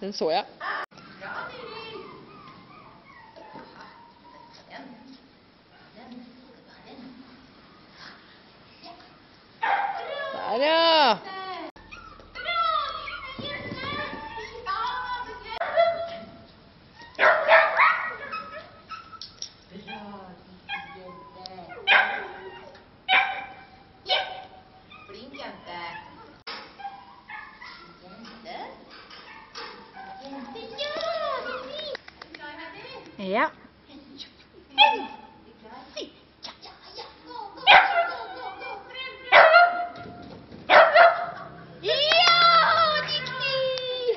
Den så jeg. Der, ja! Flink jente. Jente, ja! Ja.